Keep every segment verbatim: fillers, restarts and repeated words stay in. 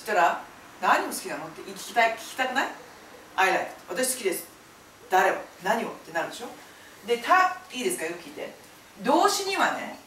ったら何を好きなのって聞きたい、聞きたくない？ I like。私好きです。誰を？何を？ってなるでしょ。で、た、いいですか？よく聞いて。動詞にはね、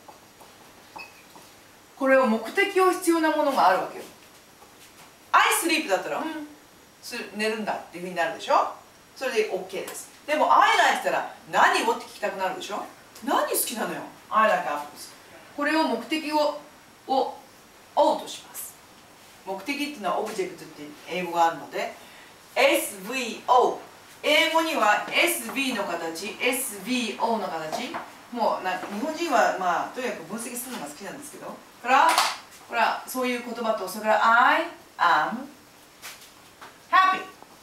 これを目的を必要なものがあるわけよ。I sleep だったら、うん、寝るんだっていうふうになるでしょ。それで OK です。でも I like ったら何をって聞きたくなるでしょ。何好きなのよ。I like apples。これを目的を、を、O とします。目的っていうのはオブジェクトって英語があるので、エスブイオー。英語には エスビー の形、エスビーオー の形。もうな日本人はまあとにかく分析するのが好きなんですけど、これはこれはそういう言葉と、それから I am happy。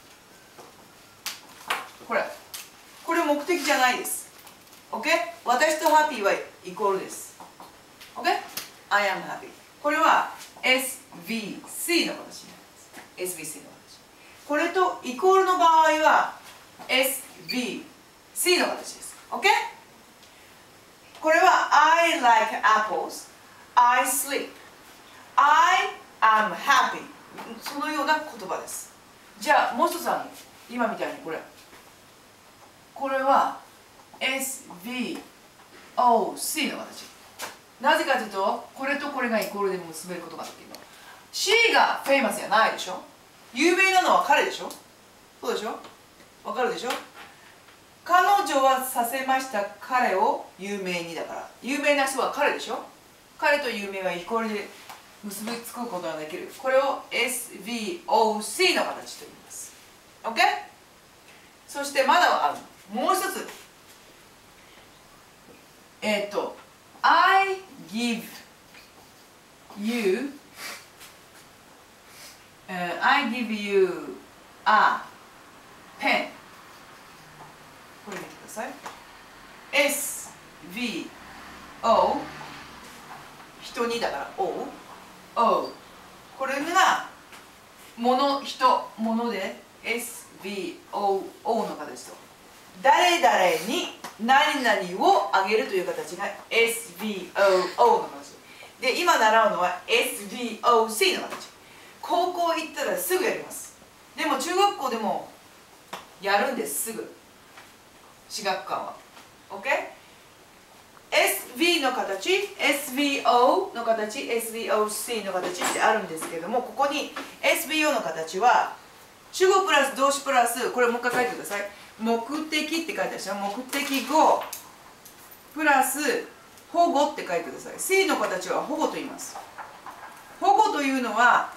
これこれ目的じゃないです。OK？ 私と happy はイコールです。OK？ I am happy。これは エスブイシー の形になります。エスブイシー の形。これとイコールの場合は エスブイシー の形です。OK？ これは I like apples, I sleep, I am happy。 そのような言葉です。じゃあもう一つある。今みたいにこれ。これは エスブイオーシー の形。なぜかというと、これとこれがイコールで結べることができるの。C がフェイマスじゃないでしょ。有名なのは彼でしょ。そうでしょ。わかるでしょ。彼女はさせました彼を有名にだから。有名な人は彼でしょ。彼と有名はイコールで結びつくことができる。これを エスブイオーシー の形と言います。OK？ そしてまだある。もう一つ。えっと、I give you、uh, I give you a pen。これ見てください。エスブイオー 人にだから O、O。これが物、人、物で エスブイオー、O の形と。誰々に何々をあげるという形が エスブイオー の形で、今習うのは エスブイオーシー の形。高校行ったらすぐやります。でも中学校でもやるんです、すぐ。私学館は OK？ エスブイ の形、エスブイオー の形、エスブイオーシー の形ってあるんですけども、ここに エスブイオー の形は主語プラス動詞プラス、これもう一回書いてください。目的って書いてあるでしょ。目的語プラス保護って書いてください。C の形は保護と言います。保護というのは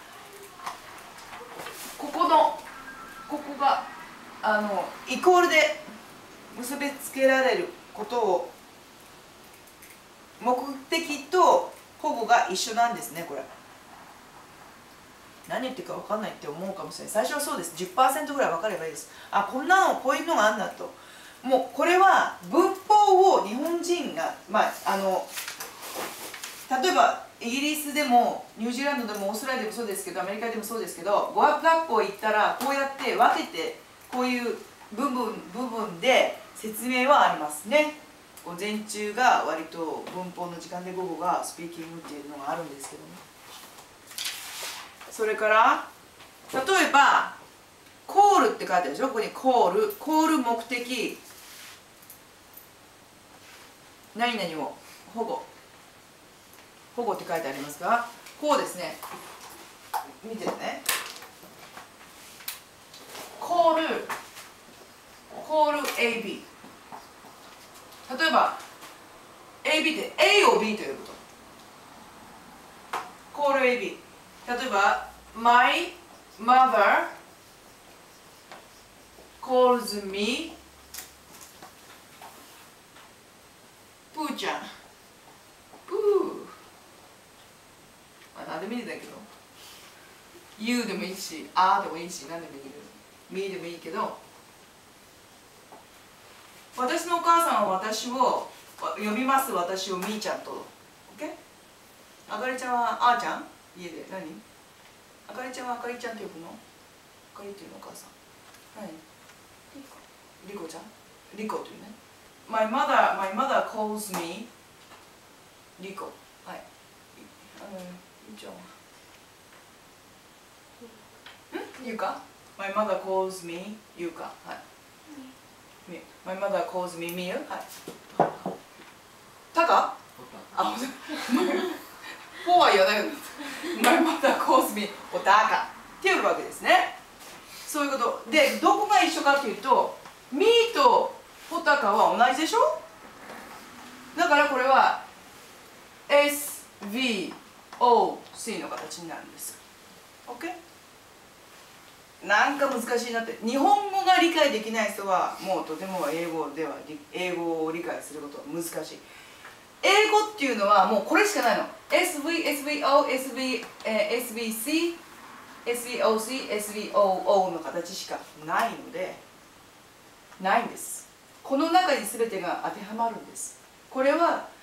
ここのここがあのイコールで結びつけられることを、目的と保護が一緒なんですね。これ何言ってるか分かんないって思うかもしれない。最初はそうです。 じゅっパーセント ぐらい分かればいいです。あ、こんなのこういうのがあるんだと。もうこれは文法を日本人が、まあ、あの例えばイギリスでもニュージーランドでもオーストラリアでもそうですけど、アメリカでもそうですけど、語学学校行ったらこうやって分けて、こういう部分部分で説明はありますね。午前中が割と文法の時間で、午後がスピーキングっていうのがあるんですけどね。それから例えばコールって書いてあるでしょ。ここにコール、コール目的何々を保護、保護って書いてありますが、こうですね。見てね。コール、コール エービー。例えば エービー って A を B と呼ぶと。コール エービー。例えば My mother calls me プーちゃん。プー。まあ、何でもいいんだけど。You でもいいし、あでもいいし、何でもいいけど。Me でもいいけど。私のお母さんは私を呼びます。私をみーちゃんと。OK？ あかりちゃんはあーちゃん？家で何？あかりちゃんはあかりちゃんって呼ぶの？あかりっていうのお母さん。何？リコちゃん？リコっていうね。My mother, my mother calls me リコ。はい。あの、みーちゃんは。 ゆか My mother calls me ゆか。はい。My mother calls me みゆ。はい。たかあ、ほんと。ほは言わないけど。My mother calls me おたか。っていうわけですね。そういうこと。で、どこが一緒かというと、me とほたかは同じでしょ。だからこれは エスブイオーシー の形になるんです。OK？ なんか難しいなって。日本語が理解できない人はもうとても英語では英語を理解することは難しい。英語っていうのはもうこれしかないの。エスブイ、エスブイオー、エスブイ、エスブイシー、エスブイオーシー、エスブイオーオー の形しかないので、ないんです。この中に全てが当てはまるんです。これは